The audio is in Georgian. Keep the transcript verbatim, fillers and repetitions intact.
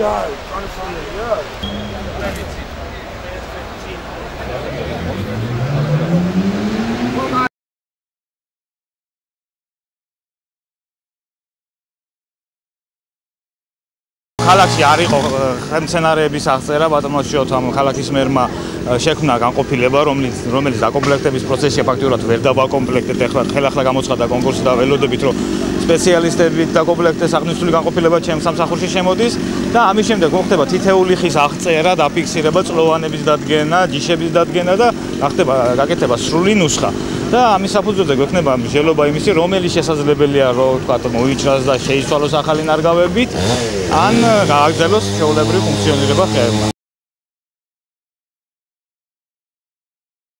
ქალაქში არ იყო ხელმცენარეების აღწერა ბატონმა შიოთამ ქალაქის მერმა შექმნა განყოფილება რომელიც რომელიც დაკომპლექტების პროცესში ფაქტურად ვერ დავაკომპლექტეთ ახლა ხელახლა გამოცხადა კონკურსი და ველოდებით რომ სპეციალისტებით დაკომპლექტეს აღნიშნული განყოფილება ჩემს სამსახურში შემოდის და ამის შემდეგ მოხდება თითეული ხის აღწერა დაფიქსირება წლოვანების დადგენა ჯიშების დადგენა და გახდება გაკეთება სრული ნუსხა და ამის საფუძველზე გვექნება მსჯელობა იმისი რომელიც შესაძლებელია რომ თქვა მოიჭრას და შეიცვალოს ახალი ნარგავებით ან გააგრძელოს ჩვეულებრივი ფუნქციონირება ხეებმა